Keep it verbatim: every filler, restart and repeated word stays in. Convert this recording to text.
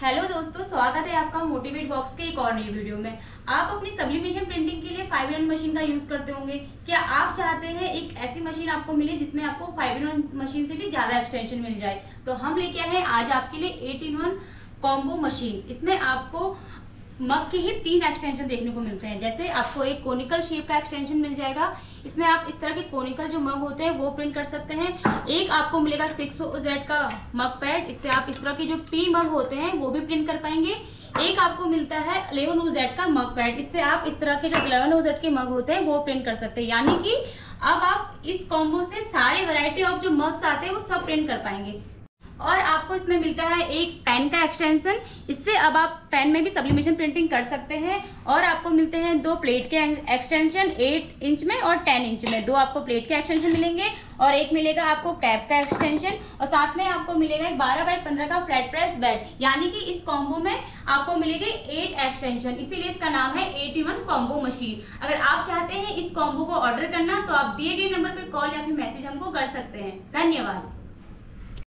Hello दोस्तों, स्वागत है आपका मोटिवेट बॉक्स के एक और नई वीडियो में। आप अपनी सब्लिमेशन प्रिंटिंग के लिए फाइव इन वन मशीन का यूज करते होंगे। क्या आप चाहते हैं एक ऐसी मशीन आपको मिले जिसमें आपको फाइव इन वन मशीन से भी ज्यादा एक्सटेंशन मिल जाए? तो हम लेके आए हैं आज आपके लिए eight in one combo machine. इसमें आपको मग के ही तीन एक्सटेंशन देखने को मिलते हैं। जैसे आपको एक कोनिकल शेप का एक्सटेंशन मिल जाएगा, इसमें आप इस तरह के कोनिकल जो मग होते हैं वो प्रिंट कर सकते हैं। एक आपको मिलेगा सिक्स ओ जेड का मग पैड, इससे आप इस तरह के जो टी मग होते हैं वो भी प्रिंट कर पाएंगे। एक आपको मिलता है इलेवन ओ जेड का मग पैड, इससे आप इस तरह के जो इलेवन ओ जेड के मग होते हैं वो प्रिंट कर सकते हैं। यानी कि अब आप इस कॉम्बो से सारे वैरायटी ऑफ जो मग्स आते हैं वो सब प्रिंट कर पाएंगे। और आपको इसमें मिलता है एक पेन का एक्सटेंशन, इससे अब आप पेन में भी सब्लिमेशन प्रिंटिंग कर सकते हैं। और आपको मिलते हैं दो प्लेट के एक्सटेंशन एट इंच में और टेन इंच में। दो आपको प्लेट के एक्सटेंशन मिलेंगे और एक मिलेगा आपको कैप का एक्सटेंशन, और साथ में आपको मिलेगा एक बारह बाई पंद्रह का फ्लैट प्रेस बेड। यानी कि इस कॉम्बो में आपको मिलेंगे एट एक्सटेंशन, इसीलिए इसका नाम है eight in one combo machine. अगर आप चाहते हैं इस कॉम्बो को ऑर्डर करना तो आप दिए गए नंबर पर कॉल या फिर मैसेज हमको कर सकते हैं। धन्यवाद।